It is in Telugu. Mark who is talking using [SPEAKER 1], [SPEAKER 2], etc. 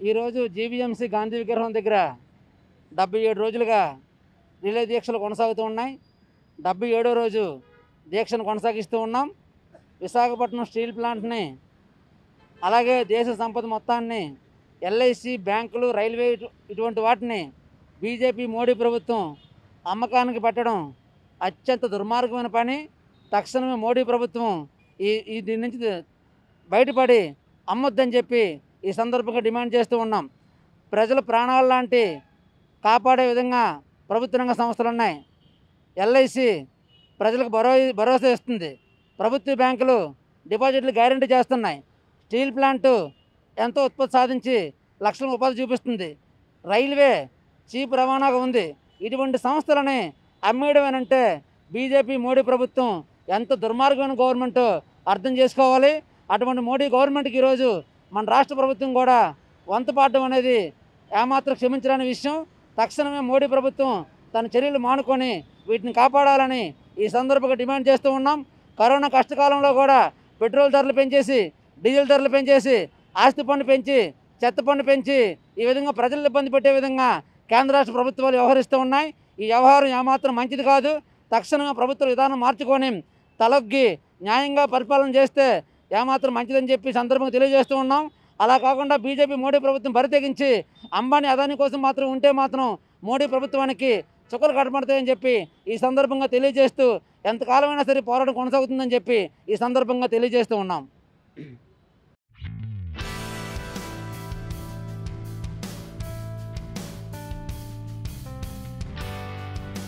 [SPEAKER 1] ఈరోజు జీవీఎంసీ గాంధీ విగ్రహం దగ్గర 77 రోజులుగా రిలే దీక్షలు కొనసాగుతూ ఉన్నాయి. 77వ రోజు దీక్షను కొనసాగిస్తూ ఉన్నాం. విశాఖపట్నం స్టీల్ ప్లాంట్ని, అలాగే దేశ సంపద మొత్తాన్ని, ఎల్ఐసి, బ్యాంకులు, రైల్వే ఇటువంటి వాటిని బీజేపీ మోడీ ప్రభుత్వం అమ్మకానికి పెట్టడం అత్యంత దుర్మార్గమైన పని. తక్షణమే మోడీ ప్రభుత్వం దీని నుంచి బయటపడి అమ్మొద్దని చెప్పి ఈ సందర్భంగా డిమాండ్ చేస్తూ ఉన్నాం. ప్రజల ప్రాణాల లాంటి కాపాడే విధంగా ప్రభుత్వ రంగ సంస్థలు ఉన్నాయి. ఎల్ఐసి ప్రజలకు భరోసా ఇస్తుంది. ప్రభుత్వ బ్యాంకులు డిపాజిట్లు గ్యారెంటీ చేస్తున్నాయి. స్టీల్ ప్లాంటు ఎంతో ఉత్పత్తి సాధించి లక్షల ఉపాధి చూపిస్తుంది. రైల్వే చీప్ రవాణాగా ఉంది. ఇటువంటి సంస్థలని అమ్మేయడమేనంటే బీజేపీ మోడీ ప్రభుత్వం ఎంత దుర్మార్గమైన గవర్నమెంట్ అర్థం చేసుకోవాలి. అటువంటి మోడీ గవర్నమెంట్కి ఈరోజు మన రాష్ట్ర ప్రభుత్వం కూడా వంతపాడడం అనేది ఏమాత్రం క్షమించలేని విషయం. తక్షణమే మోడీ ప్రభుత్వం తన చర్యలు మానుకొని వీటిని కాపాడాలని ఈ సందర్భంగా డిమాండ్ చేస్తూ ఉన్నాం. కరోనా కష్టకాలంలో కూడా పెట్రోల్ ధరలు పెంచేసి, డీజిల్ ధరలు పెంచేసి, ఆస్తి పన్ను పెంచి, చెత్త పన్ను పెంచి ఈ విధంగా ప్రజలను ఇబ్బంది పెట్టే విధంగా కేంద్ర రాష్ట్ర ప్రభుత్వాలు వ్యవహరిస్తూ ఉన్నాయి. ఈ వ్యవహారం ఏమాత్రం మంచిది కాదు. తక్షణమే ప్రభుత్వ విధానం మార్చుకొని తలొగ్గి న్యాయంగా పరిపాలన చేస్తే ఏమాత్రం మంచిదని చెప్పి సందర్భంగా తెలియజేస్తూ ఉన్నాం. అలా కాకుండా బీజేపీ మోడీ ప్రభుత్వం బరితెగించి అంబానీ, అదానీ కోసం మాత్రం ఉంటే మాత్రం మోడీ ప్రభుత్వానికి చుక్కలు కట్టబడతాయని చెప్పి ఈ సందర్భంగా తెలియజేస్తూ ఎంతకాలమైనా సరే పోరాటం కొనసాగుతుందని చెప్పి ఈ సందర్భంగా తెలియజేస్తూ ఉన్నాం.